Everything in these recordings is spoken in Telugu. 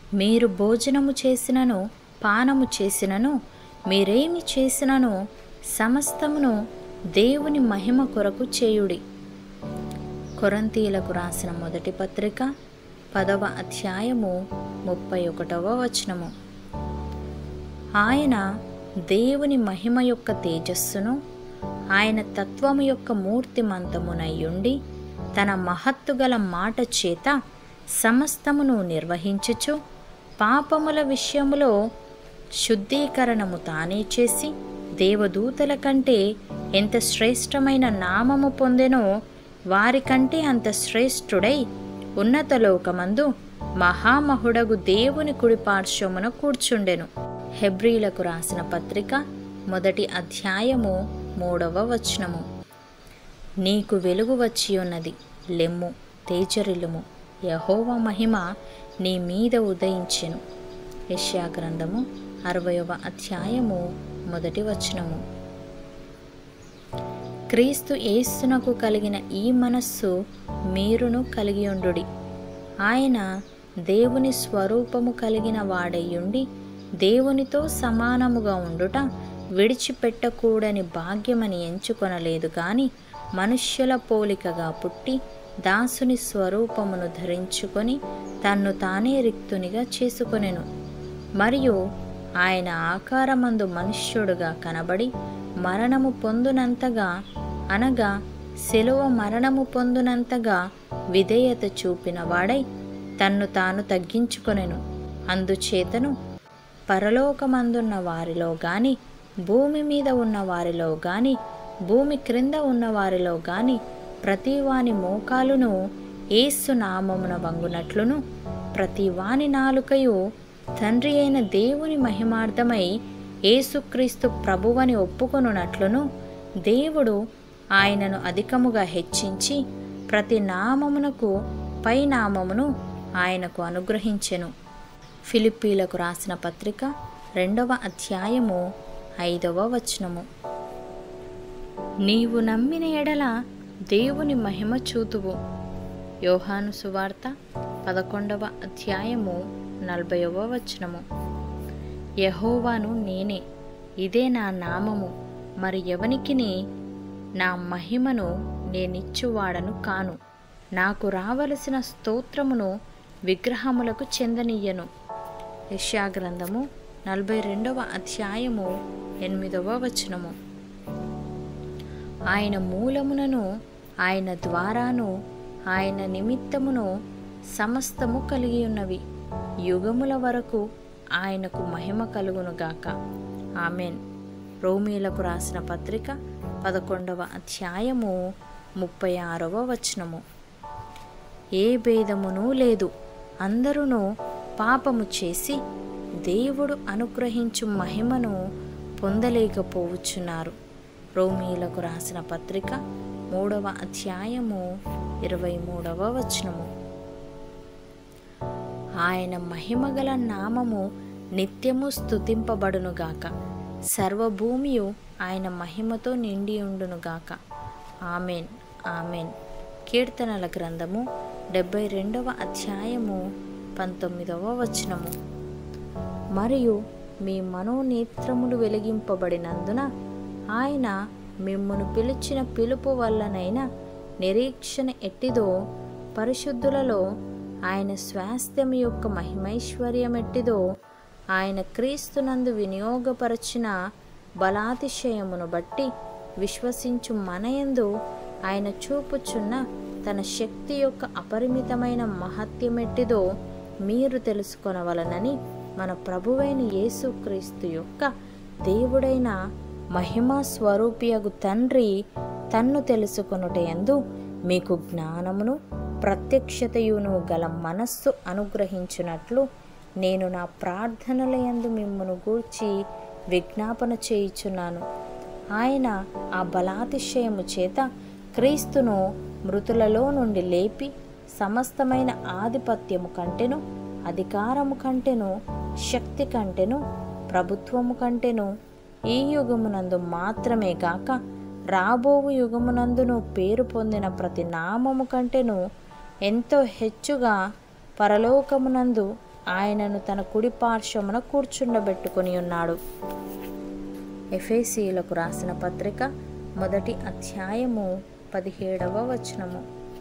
మీరు భోజనము చేసినను పానము చేసినను మీరేమి చేసినను సమస్తమును దేవుని మహిమ కొరకు చేయుడి. కొరింథీయులకు రాసిన మొదటి పత్రిక 10వ అధ్యాయము 31వ వచనము. ఆయన దేవుని మహిమ యొక్క తేజస్సును ఆయన తత్వము యొక్క మూర్తిమంతమునయ్యుండి తన మహత్తుగల మాట చేత సమస్తమును నిర్వహించుచు పాపముల విషయములో శుద్ధీకరణము తానే చేసి దేవదూతల కంటే ఎంత శ్రేష్టమైన నామము పొందెనో వారికంటే అంత శ్రేష్ఠుడై ఉన్నతలోకమందు మహామహుడగు దేవుని కుడిపార్శ్వమున కూర్చుండెను. హెబ్రీలకు రాసిన పత్రిక 1వ అధ్యాయము 3వ వచనము. నీకు వెలుగు వచ్చి ఉన్నది, లెమ్ము, తేజరిల్లుము, యెహోవా మహిమ నీ మీద ఉదయించెను. యెషయా గ్రంథము 60వ అధ్యాయము 1వ వచనము. క్రీస్తు యేసునకు కలిగిన ఈ మనస్సు మీరును కలిగి ఉండుడి. ఆయన దేవుని స్వరూపము కలిగిన వాడయ్యుండి దేవునితో సమానముగా ఉండుట విడిచిపెట్టకూడని భాగ్యమని ఎంచుకొనలేదు గాని మనుష్యుల పోలికగా పుట్టి దాసుని స్వరూపమును ధరించుకొని తన్ను తానే రిక్తునిగా చేసుకొనెను. మరియు ఆయన ఆకారమందు మనుష్యుడుగా కనబడి మరణము పొందునంతగా అనగా శిలువ మరణము పొందునంతగా విధేయత చూపిన వాడై తన్ను తాను తగ్గించుకొనెను. అందుచేతను పరలోకమందున్న వారిలో గాని భూమి మీద ఉన్న వారిలో గాని భూమి క్రింద ఉన్న వారిలో గాని ప్రతివాని మోకాలును యేసు నామమున వంగునట్లును ప్రతివాని నాలుకయు తండ్రి అయిన దేవుని మహిమార్థమై యేసుక్రీస్తు ప్రభువని ఒప్పుకొనున్నట్లును దేవుడు ఆయనను అధికముగా హెచ్చించి ప్రతి నామమునకు పై నామమును ఆయనకు అనుగ్రహించెను. ఫిలిప్పీలకు రాసిన పత్రిక 2వ అధ్యాయము 5వ వచనము. నీవు నమ్మిన ఎడల దేవుని మహిమ చూతువు. యోహాను సువార్త 11వ అధ్యాయము 40వ వచనము. యెహోవాను నేనే, ఇదే నా నామము, మరి ఎవనికిని నా మహిమను నేనిచ్చువాడను కాను. నాకు రావలసిన స్తోత్రమును విగ్రహములకు చెందనీయను. యెషయా గ్రంథము 42వ అధ్యాయము 8వ వచనము. ఆయన మూలమునను ఆయన ద్వారాను ఆయన నిమిత్తమును సమస్తము కలిగి ఉన్నవి. యుగముల వరకు ఆయనకు మహిమ కలుగునుగాక. ఆమెన్. రోమీలకు రాసిన పత్రిక 11వ అధ్యాయము 36వ వచనము. ఏ భేదమునూ లేదు, అందరూ పాపము చేసి దేవుడు అనుగ్రహించు మహిమను పొందలేకపోవచ్చున్నారు. రోమీలకు రాసిన పత్రిక 3వ అధ్యాయము 23వ వచనము. ఆయన మహిమగల నామము నిత్యము స్తుతింపబడునుగాక. సర్వభూమియు ఆయన మహిమతో నిండి ఉండునుగాక. Amen, amen. కీర్తనల గ్రంథము 72వ అధ్యాయము 19వ వచనము. మరియు మీ మనోనేత్రములు వెలిగింపబడినందున ఆయన మిమ్మును పిలిచిన పిలుపు వల్లనైనా నిరీక్షణ ఎట్టిదో పరిశుద్ధులలో ఆయన స్వాస్థ్యం యొక్క మహిమైశ్వర్యమెట్టిదో ఆయన క్రీస్తునందు వినియోగపరచిన బలాతిశయమును బట్టి విశ్వసించు మనయందు ఆయన చూపుచున్న తన శక్తి యొక్క అపరిమితమైన మహత్యమెట్టిదో మీరు తెలుసుకొనవలనని మన ప్రభువైన యేసుక్రీస్తు యొక్క దేవుడైన మహిమా స్వరూపియగు తండ్రి తన్ను తెలుసుకొనుటయందు మీకు జ్ఞానమును ప్రత్యక్షతయును గల మనస్సు అనుగ్రహించునట్లు నేను నా ప్రార్థనలయందు మిమ్మును గూర్చి విజ్ఞాపన చేయుచున్నాను. ఆయన ఆ బలాతిశయము చేత క్రీస్తును మృతులలో నుండి లేపి సమస్తమైన ఆధిపత్యము కంటెను, అధికారము కంటెను, శక్తి కంటెను, ప్రభుత్వము కంటెను ఈ యుగమునందు మాత్రమే గాక రాబోవు యుగమునందును పేరు పొందిన ప్రతి నామము కంటెను ఎంతో హెచ్చుగా పరలోకమునందు ఆయనను తన కుడి పార్శ్వమున కూర్చుండబెట్టుకొని ఉన్నాడు. ఎఫెసీయులకు రాసిన పత్రిక 1వ అధ్యాయము 17వ వచనము.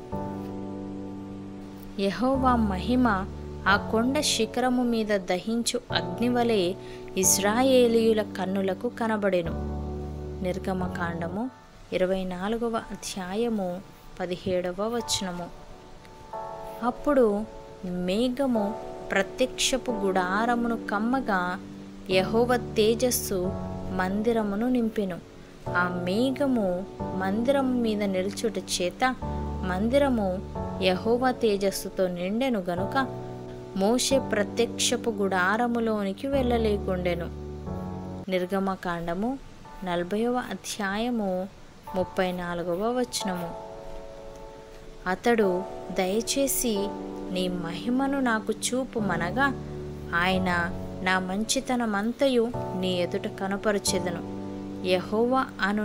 యెహోవా మహిమ ఆ కొండ శిఖరము మీద దహించు అగ్నివలే ఇశ్రాయేలీయుల కన్నులకు కనబడెను. నిర్గమకాండము 24వ అధ్యాయము 17వ వచనము. అప్పుడు మేఘము ప్రత్యక్షపు గుడారమును కమ్మగా యెహోవా తేజస్సు మందిరమును నింపెను. ఆ మేఘము మందిరము మీద నిలుచుట చేత మందిరము యెహోవా తేజస్సుతో నిండెను గనుక మోషే ప్రత్యక్షపు గుడారములోనికి వెళ్ళలేకుండెను. నిర్గమకాండము 40వ అధ్యాయము 34వ వచనము. అతడు దయచేసి నీ మహిమను నాకు చూపుమనగా ఆయన నా మంచితనమంతయు నీ ఎదుట కనపరచెదను. యెహోవా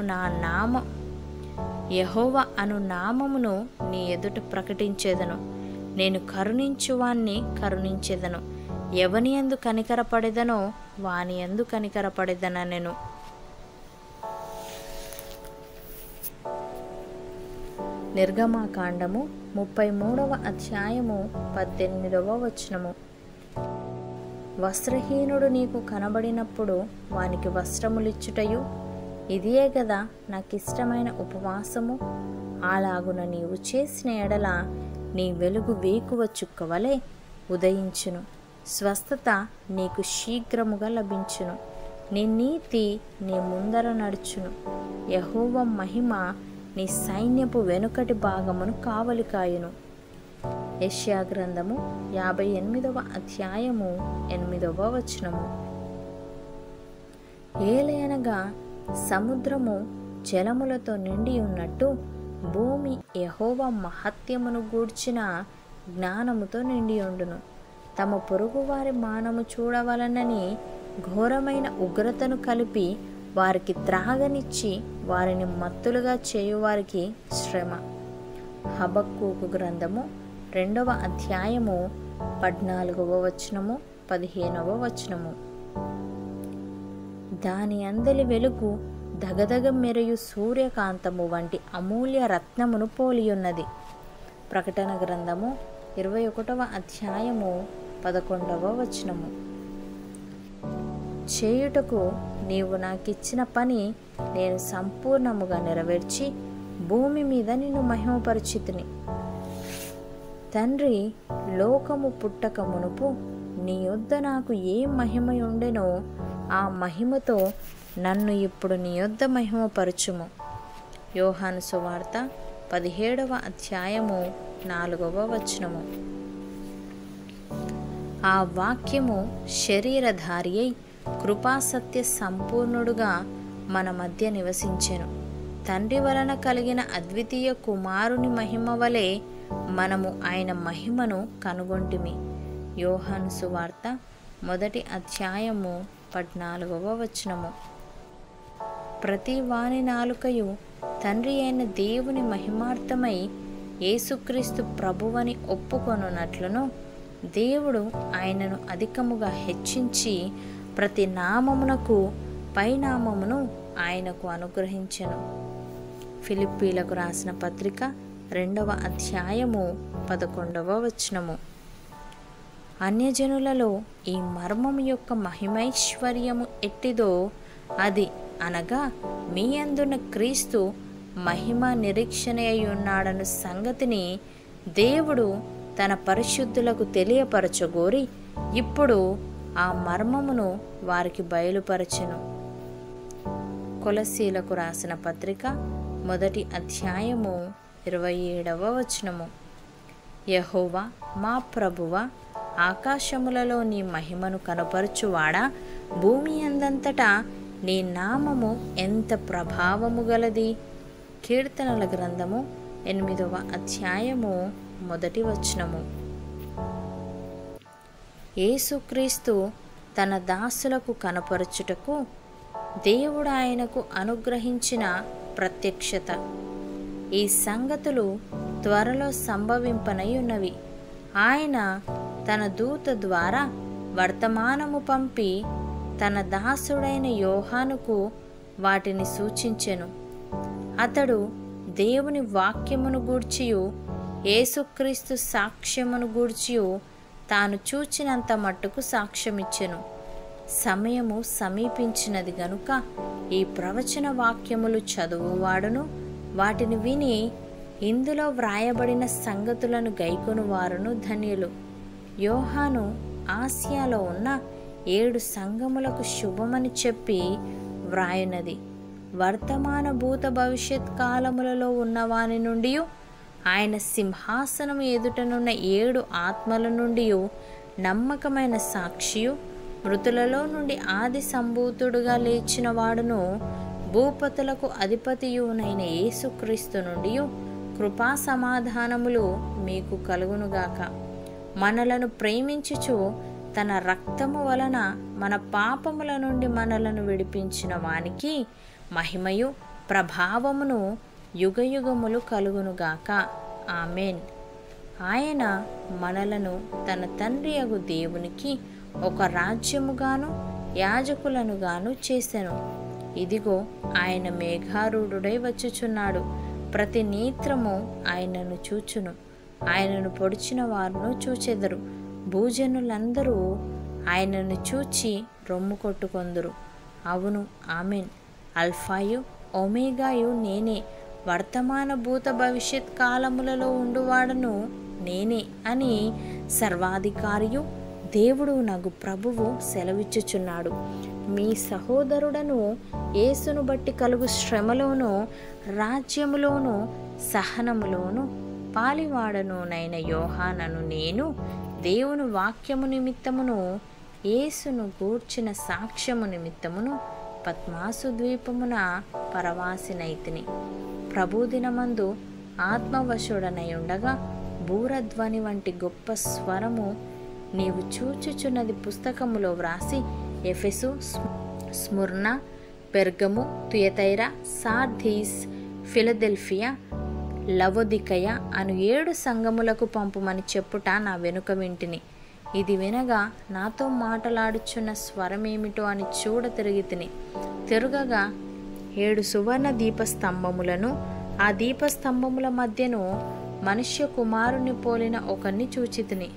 అను నామమును నీ ఎదుట ప్రకటించెదను. నేను కరుణించువాన్ని కరుణించెదను. ఎవని యందు కనికరపడెదనో వాని యందు కనికరపడెదనెను. నిర్గమకాండము 33వ అధ్యాయము 18వ వచనము. వస్త్రహీనుడు నీకు కనబడినప్పుడు వానికి వస్త్రములిచ్చుటయు ఇదియే గదా నాకిష్టమైన ఉపవాసము. అలాగున నీవు చేసిన ఎడల నీ వెలుగు వేకువ చుక్కవలే ఉదయించును. స్వస్థత నీకు శీఘ్రముగా లభించును. నీ నీతి నీ ముందర నడుచును. యెహోవా మహిమ నీ సైన్యపు వెనుకటి భాగమును కావలి కాయును. యెషయా గ్రంథము 58వ అధ్యాయము 8వ వచనము. ఏలయనగా సముద్రము జలములతో నిండి ఉన్నట్టు భూమి యెహోవా మహత్యమును గూర్చిన జ్ఞానముతో నిండి ఉండును. తమ పొరుగువారి మానము చూడవలనని ఘోరమైన ఉగ్రతను కలిపి వారికి త్రాగనిచ్చి వారిని మత్తులుగా చేయువారికి శ్రమ. హబక్కూకు గ్రంథము 2వ అధ్యాయము 14వ వచనము 15వ వచనము. దాని అందలి వెలుగు దగదగ మెరియు సూర్యకాంతము వంటి అమూల్య రత్నమును పోలియున్నది. ప్రకటన గ్రంథము 21వ అధ్యాయము 11వ వచనము. చేయుటకు నీవు నాకిచ్చిన పని నేను సంపూర్ణముగా నెరవేర్చి భూమి మీద నిన్ను మహిమపరిచితిని. తండ్రి, లోకము పుట్టక మునుపు నీ యొద్ద నాకు ఏ మహిమ ఉండెనో ఆ మహిమతో నన్ను ఇప్పుడు నీ యొద్ద మహిమపరచుము. యోహాను సువార్త 17వ అధ్యాయము 4వ వచనము. ఆ వాక్యము శరీరధారి అయి కృపాసత్య సంపూర్ణుడుగా మన మధ్య నివసించెను. తండ్రి వలన కలిగిన అద్వితీయ కుమారుని మహిమ వలె మనము ఆయన మహిమను కనుగొంటిమి. యోహాను సువార్త 1వ అధ్యాయము 14వ వచనము. ప్రతి వాని నాలుకయు తండ్రి అయిన దేవుని మహిమార్థమై యేసుక్రీస్తు ప్రభువని ఒప్పుకొనున్నట్లును దేవుడు ఆయనను అధికముగా హెచ్చించి ప్రతి నామమునకు పైనామమును ఆయనకు అనుగ్రహించెను. ఫిలిప్పీలకు రాసిన పత్రిక 2వ అధ్యాయము 11వ వచనము. అన్యజనులలో ఈ మర్మము యొక్క మహిమైశ్వర్యము ఎట్టిదో అది అనగా మీ అందున్న క్రీస్తు మహిమ నిరీక్షణ అయి ఉన్నాడను సంగతిని దేవుడు తన పరిశుద్ధులకు తెలియపరచగోరి ఇప్పుడు ఆ మర్మమును వారికి బయలుపరచెను. కొలస్సీలకు రాసిన పత్రిక 1వ అధ్యాయము 27వ వచనము. యెహోవా మా ప్రభువా, ఆకాశములలో నీ మహిమను కనపరచువాడా, భూమి అందంతటా నీ నామము ఎంత ప్రభావము గలది. కీర్తనల గ్రంథము 8వ అధ్యాయము 1వ వచనము. యేసుక్రీస్తు తన దాసులకు కనపరచుటకు దేవుడు ఆయనకు అనుగ్రహించిన ప్రత్యక్షత. ఈ సంగతులు త్వరలో సంభవింపనై ఉన్నవి. ఆయన తన దూత ద్వారా వర్తమానము పంపి తన దాసుడైన యోహానుకు వాటిని సూచించెను. అతడు దేవుని వాక్యమును గూర్చియు యేసుక్రీస్తు సాక్ష్యమును గూర్చియు తాను చూచినంత మట్టుకు సాక్ష్యమిచ్చెను. సమయము సమీపించినది గనుక ఈ ప్రవచన వాక్యములు చదువువాడును వాటిని విని ఇందులో వ్రాయబడిన సంగతులను గైకొను వారును ధన్యులు. యోహాను ఆసియాలో ఉన్న 7 సంఘములకు శుభమని చెప్పి వ్రాయునది. వర్తమాన భూత భవిష్యత్ కాలములలో ఉన్నవాని నుండి, ఆయన సింహాసనం ఎదుటనున్న 7 ఆత్మల నుండి, నమ్మకమైన సాక్షియు, మృతులలో నుండి ఆది సంభూతుడుగా లేచిన వాడును, భూపతులకు అధిపతియునైన యేసుక్రీస్తు నుండి కృపా సమాధానములు మీకు కలుగునుగాక. మనలను ప్రేమించుచు తన రక్తము వలన మన పాపముల నుండి మనలను విడిపించిన వానికి మహిమయు ప్రభావమును యుగయుగములు కలుగునుగాక. ఆమెన్. ఆయన మనలను తన తండ్రియగు దేవునికి ఒక రాజ్యముగాను యాజకులనుగాను చేసెను. ఇదిగో ఆయన మేఘారూఢుడై వచ్చుచున్నాడు. ప్రతి నేత్రము ఆయనను చూచును. ఆయనను పొడిచిన వారును చూచెదరు. భూజనులందరూ ఆయనను చూచి రొమ్ము కొట్టుకొందురు. అవును, ఆమెన్. అల్ఫాయు ఒమేగాయు నేనే, వర్తమాన భూత భవిష్యత్ కాలములలో ఉండువాడను నేనే అని సర్వాధికారియు దేవుడు నగు ప్రభువు సెలవిచ్చుచున్నాడు. మీ సహోదరుడను యేసును బట్టి కలుగు శ్రమలోను రాజ్యములోను సహనములోను పాలివాడనునైన యోహానను నేను దేవుని వాక్యము నిమిత్తమును యేసును గూర్చిన సాక్ష్యము నిమిత్తమును పద్మాసు ద్వీపమున పరవాసినైతిని. ప్రభుదినమందు ఆత్మవశుడనై ఉండగా బూరధ్వని వంటి గొప్ప స్వరము నీవు చూచుచున్నది పుస్తకములో వ్రాసి Ephesus, Smyrna, Pergamum, Thyatira, Sardis, Philadelphia, Laodicea అను 7 సంఘములకు పంపుమని చెప్పుట నా వెనుక వింటిని. ఇది వినగా నాతో మాటలాడుచున్న స్వరమేమిటో అని చూడ తిరిగితిని. తిరుగగా 7 సువర్ణ దీపస్తంభములను, ఆ దీపస్తంభముల మధ్యను మనుష్య కుమారుని పోలిన ఒకరిని చూచితిని.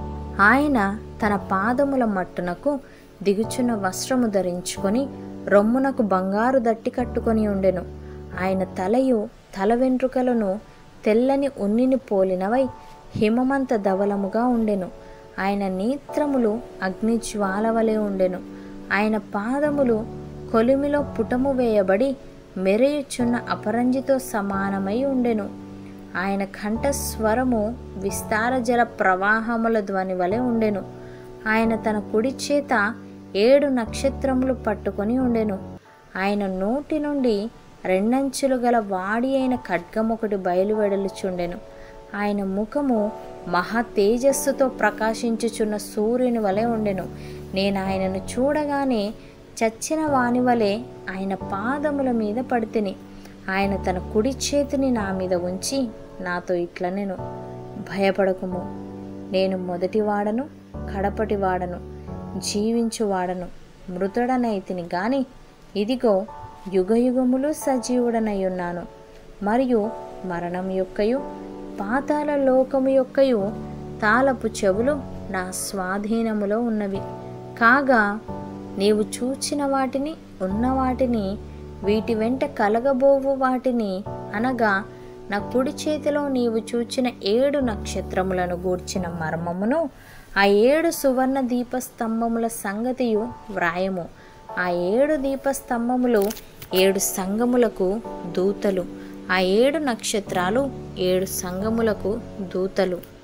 ఆయన తన పాదముల మట్టునకు దిగుచున్న వస్త్రము ధరించుకొని రొమ్మునకు బంగారు దట్టి కట్టుకొని ఉండెను. ఆయన తలయు తల వెంట్రుకలను తెల్లని ఉన్నిని పోలినవై హిమమంత ధవలముగా ఉండెను. ఆయన నేత్రములు అగ్ని జ్వాల వలె ఉండెను. ఆయన పాదములు కొలిమిలో పుటము వేయబడి మెరయుచున్న అపరంజితో సమానమై ఉండెను. ఆయన కంఠస్వరము విస్తార జల ప్రవాహముల ధ్వని వలె ఉండెను. ఆయన తన కుడి చేత 7 నక్షత్రములు పట్టుకొని ఉండెను. ఆయన నోటి నుండి 2 అంచులు గల వాడి అయిన ఖడ్గమొకటి బయలువెడలుచుండెను. ఆయన ముఖము మహా తేజస్సుతో ప్రకాశించుచున్న సూర్యుని వలె ఉండెను. నేను ఆయనను చూడగానే చచ్చిన వాని వలె ఆయన పాదముల మీద పడితిని. ఆయన తన కుడి చేతిని నా మీద ఉంచి నాతో ఇట్లనెను, భయపడకుము, నేను మొదటివాడను కడపటివాడను, జీవించువాడను, మృతుడనైతిని గాని ఇదిగో యుగయుగములు సజీవుడనై ఉన్నాను. మరియు మరణం యొక్కయు పాతాళ లోకము యొక్కయు తాళపు చెవులు నా స్వాధీనములో ఉన్నవి. కాగా నీవు చూచిన వాటిని, ఉన్న వాటిని, వీటి వెంట కలగబోవు వాటిని, అనగా నా కుడి చేతిలో నీవు చూచిన 7 నక్షత్రములను గూర్చిన మర్మమును, ఆ 7 సువర్ణ దీపస్తంభముల సంగతియు వ్రాయము. ఆ 7 దీపస్తంభములు 7 సంఘములకు దూతలు. ఆ 7 నక్షత్రాలు 7 సంఘములకు దూతలు.